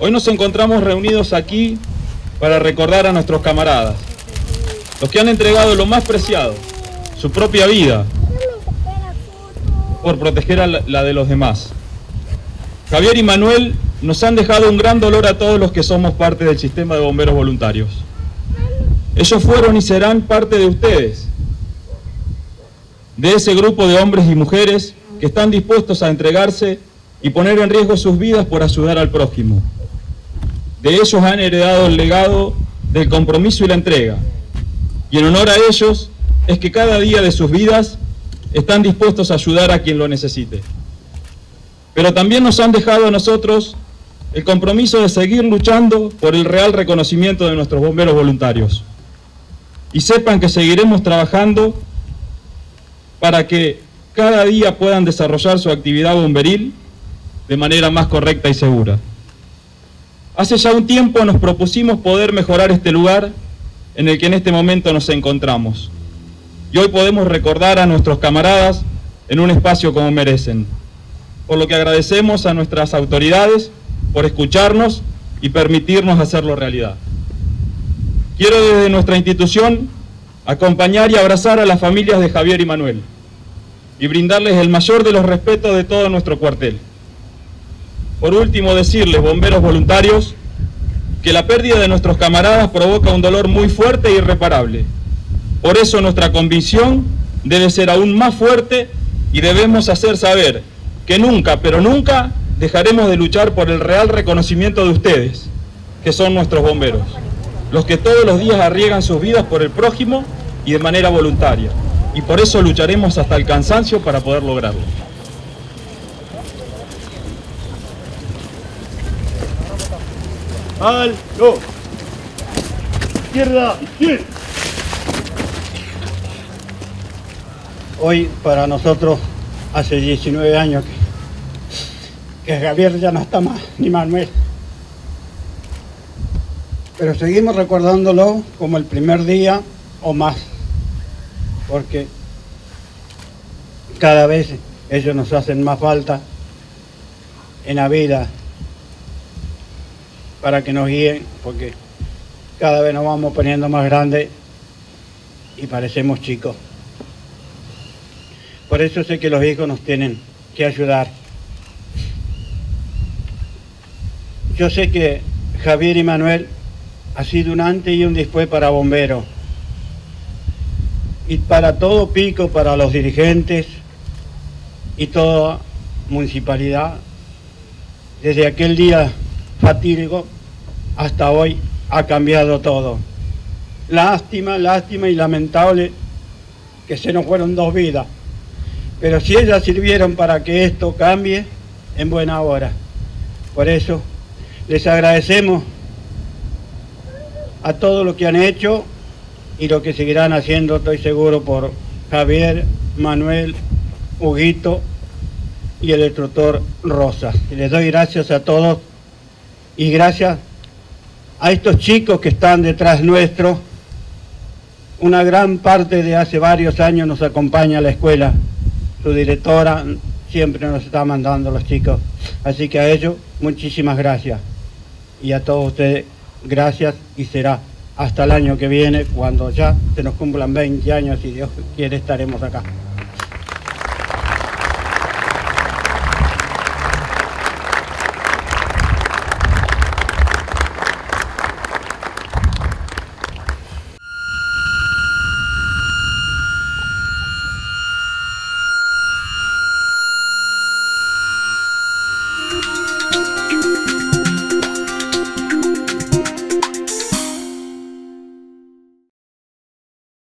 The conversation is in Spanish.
Hoy nos encontramos reunidos aquí para recordar a nuestros camaradas, los que han entregado lo más preciado, su propia vida, por proteger a la de los demás. Javier y Manuel nos han dejado un gran dolor a todos los que somos parte del sistema de bomberos voluntarios. Ellos fueron y serán parte de ustedes, de ese grupo de hombres y mujeres que están dispuestos a entregarse y poner en riesgo sus vidas por ayudar al prójimo. De ellos han heredado el legado del compromiso y la entrega, y en honor a ellos es que cada día de sus vidas están dispuestos a ayudar a quien lo necesite. Pero también nos han dejado a nosotros el compromiso de seguir luchando por el real reconocimiento de nuestros bomberos voluntarios. Y sepan que seguiremos trabajando para que cada día puedan desarrollar su actividad bomberil de manera más correcta y segura. Hace ya un tiempo nos propusimos poder mejorar este lugar en el que en este momento nos encontramos. Y hoy podemos recordar a nuestros camaradas en un espacio como merecen. Por lo que agradecemos a nuestras autoridades por escucharnos y permitirnos hacerlo realidad. Quiero desde nuestra institución acompañar y abrazar a las familias de Javier y Manuel y brindarles el mayor de los respetos de todo nuestro cuartel. Por último, decirles, bomberos voluntarios, que la pérdida de nuestros camaradas provoca un dolor muy fuerte e irreparable. Por eso nuestra convicción debe ser aún más fuerte y debemos hacer saber que nunca, pero nunca, dejaremos de luchar por el real reconocimiento de ustedes, que son nuestros bomberos, los que todos los días arriesgan sus vidas por el prójimo y de manera voluntaria. Y por eso lucharemos hasta el cansancio para poder lograrlo. ¡Alto! ¡Izquierda! ¡Izquierda! Hoy para nosotros hace 19 años que Javier ya no está más, ni Manuel. Pero seguimos recordándolo como el primer día o más, porque cada vez ellos nos hacen más falta en la vida para que nos guíen, porque cada vez nos vamos poniendo más grandes y parecemos chicos. Por eso sé que los hijos nos tienen que ayudar. Yo sé que Javier y Manuel ha sido un antes y un después para bomberos. Y para todo Pico, para los dirigentes y toda municipalidad, desde aquel día fatídico hasta hoy ha cambiado todo. Lástima, lástima y lamentable que se nos fueron 2 vidas. Pero si ellas sirvieron para que esto cambie, en buena hora. Por eso les agradecemos a todo lo que han hecho y lo que seguirán haciendo, estoy seguro, por Javier, Manuel, Huguito y el instructor Rosas. Y les doy gracias a todos y gracias a estos chicos que están detrás nuestro. Una gran parte de hace varios años nos acompaña a la escuela. Su directora siempre nos está mandando a los chicos. Así que a ellos, muchísimas gracias. Y a todos ustedes, gracias, y será hasta el año que viene, cuando ya se nos cumplan 20 años, si Dios quiere, estaremos acá.